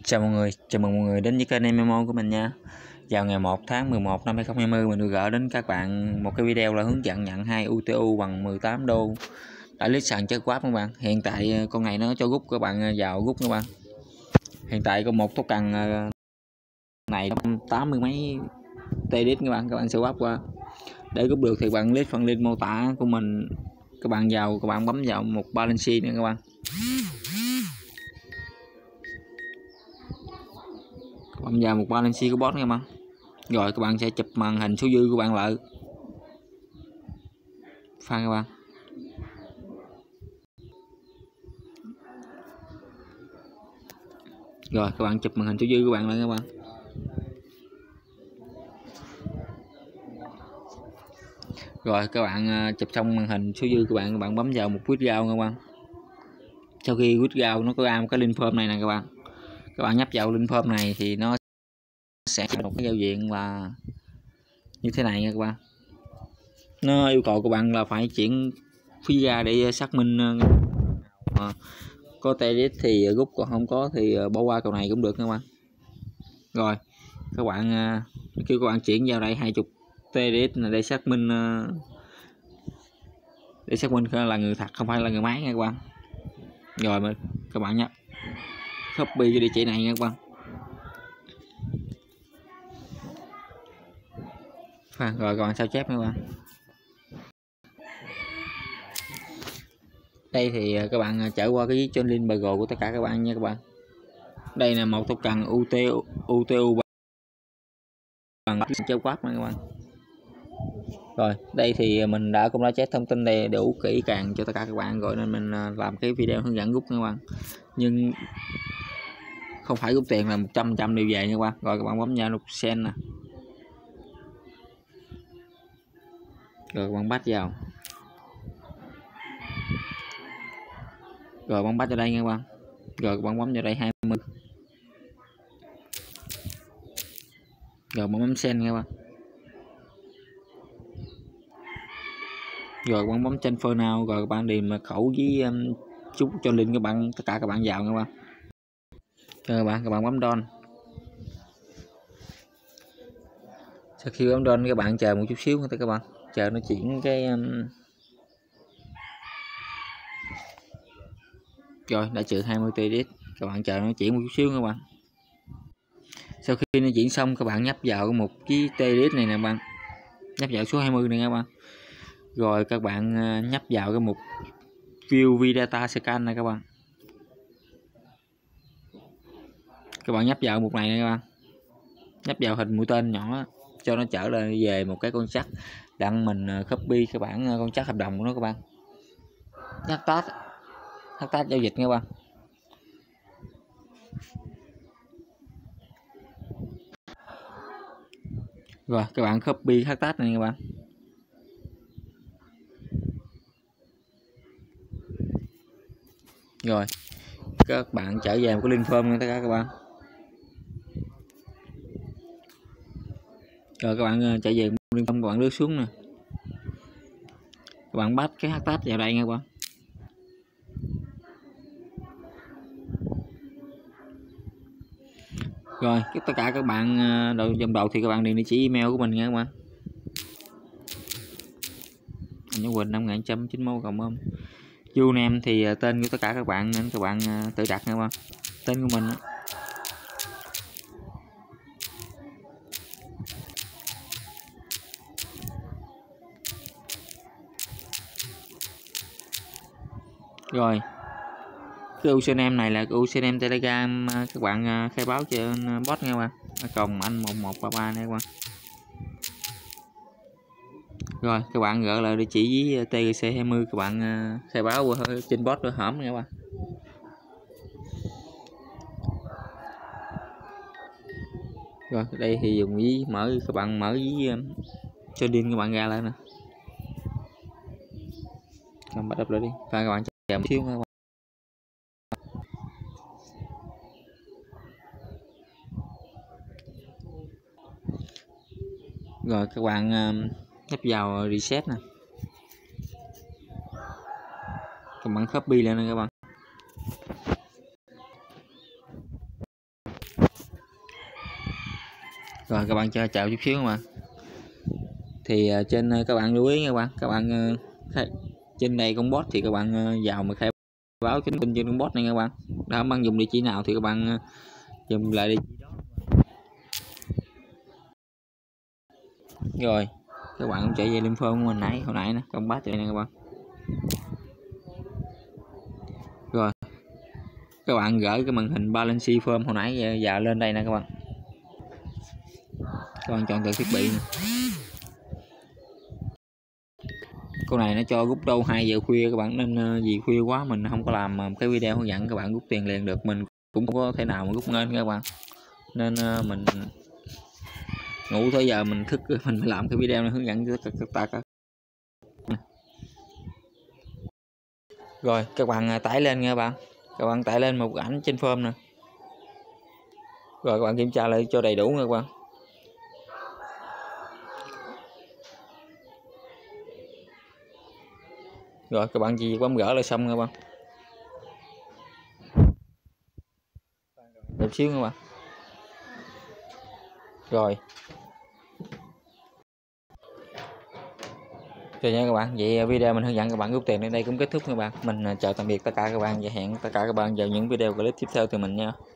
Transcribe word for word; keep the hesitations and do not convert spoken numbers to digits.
Chào mọi người, chào mừng mọi người đến với kênh em em o của mình nha. Vào ngày một tháng mười một năm hai không hai không, mình được gửi đến các bạn một cái video là hướng dẫn nhận hai u tê u bằng mười tám đô tại list sàn chơi quáp các bạn. Hiện tại con này nó cho rút các bạn vào rút các bạn. Hiện tại có một tốc cần này tám mươi mấy tê đít các bạn, các bạn sẽ quáp qua. Để rút được thì bạn click phần link mô tả của mình, các bạn vào, các bạn bấm vào một balance nữa các bạn. Bấm vào một balance của bot nha bạn. Rồi các bạn sẽ chụp màn hình số dư của bạn lại. Pha các bạn. Rồi các bạn chụp màn hình số dư của bạn lại các bạn. Rồi các bạn chụp xong màn hình số dư của bạn, các bạn bấm vào một withdraw các bạn. Sau khi withdraw nó có ra một cái link form này nè các bạn. Các bạn nhấp vào link form này thì nó sẽ một cái giao diện là như thế này nha các bạn. Nó yêu cầu các bạn là phải chuyển phí ra để xác minh à, có tê đít thì rút, còn không có thì bỏ qua cầu này cũng được các bạn. Rồi các bạn kêu các bạn chuyển vào đây hai mươi tê đít là để xác minh để xác minh là người thật không phải là người máy nha các bạn. Rồi mình các bạn nhé, copy cái địa chỉ này nha các bạn. À, rồi các bạn sao chép nha các bạn. Đây thì các bạn trở qua cái trên link Bagel của tất cả các bạn nha các bạn. Đây là một token u tê u bằng chơi quát nha các bạn. Rồi đây thì mình đã cũng đã check thông tin này đủ kỹ càng cho tất cả các bạn rồi, nên mình làm cái video hướng dẫn rút nha các bạn. Nhưng không phải rút tiền là một trăm phần trăm đều về nha các bạn. Rồi các bạn bấm vào nút send nè. Rồi các bạn bắt vào. Rồi bấm bắt vào đây nha các bạn. Rồi các bạn bấm vào đây hai mươi. Rồi bấm send nha các bạn. Rồi bạn bấm trên for now, rồi các bạn điền mật khẩu với um, chút cho link các bạn, tất cả các bạn vào nha các bạn. Rồi các bạn các bạn bấm done. Sau khi bấm done các bạn chờ một chút xíu nữa các bạn, chờ nó chuyển cái um... rồi đã trừ hai mươi tê đít, các bạn chờ nó chuyển một chút xíu các bạn. Sau khi nó chuyển xong các bạn nhấp vào một cái tê đít này nè các bạn, nhấp vào số hai mươi này các bạn. Rồi các bạn nhấp vào cái mục view vdata scan này các bạn. Các bạn nhấp vào mục này nè các bạn, nhấp vào hình mũi tên nhỏ cho nó trở lại về một cái con chắc, đặng mình copy cái bản con chắc hợp đồng của nó các bạn. Nhắc tắt nhắc tắt giao dịch nha các bạn. Rồi các bạn copy hashtag này các bạn. Rồi các bạn trở về một cái link form nha tất cả các bạn. Rồi các bạn trở về link form, các bạn lướt xuống nè, các bạn bắt cái hashtag vào đây nha các bạn. Rồi tất cả các bạn đầu dòng đầu thì các bạn điền địa chỉ email của mình nha các bạn. Nhớ Quỳnh năm nghìn trăm chín mươi mốt cộng âm. Username thì tên của tất cả các bạn nên các bạn tự đặt nha các bạn. Tên của mình. Rồi cái username này là cái username Telegram, các bạn khai báo trên bot nha các bạn. Cộng anh một một ba ba nha các bạn. Rồi các bạn gửi lại địa chỉ với tê xê hai mươi, các bạn khai báo trên bot rồi hổm nha các bạn. Rồi đây thì dùng với mở, các bạn mở với cho điên các bạn ra lại nè. Các bạn bắt đập lại đi và các bạn chờ một xíu nha các bạn. Rồi các bạn nhấp vào reset nè, các bạn copy lên nè các bạn. Rồi các bạn cho chào chút xíu mà. Thì uh, trên uh, các bạn lưu ý nha các bạn, các bạn uh, khai, trên đây con bot thì các bạn uh, vào mà khai báo chính tin trên con bot này các bạn. Đó, bạn dùng địa chỉ nào thì các bạn uh, dùng lại địa chỉ đó. Rồi các bạn cũng chạy về link form hồi nãy hồi nãy nè, con bot đây nè các bạn. Rồi các bạn gửi cái màn hình balance form hồi nãy vào lên đây nè các bạn. Các bạn chọn từ thiết bị nè. Con này nó cho rút đâu hai giờ khuya các bạn, nên uh, vì khuya quá mình không có làm uh, cái video hướng dẫn các bạn rút tiền liền được, mình cũng không có thể nào mà rút lên các bạn, nên uh, mình ngủ tới giờ mình thức mình phải làm cái video này hướng dẫn cho các bạn. Rồi các bạn tải lên nha các bạn, các bạn tải lên một ảnh trên form nè, rồi các bạn kiểm tra lại cho đầy đủ nha các bạn. Rồi các bạn chỉ bấm gỡ là xong nha các bạn. Một xíu nha các bạn. Rồi rồi nha các bạn, vậy video mình hướng dẫn các bạn rút tiền đến đây cũng kết thúc nha các bạn. Mình chào tạm biệt tất cả các bạn và hẹn tất cả các bạn vào những video clip tiếp theo từ mình nha.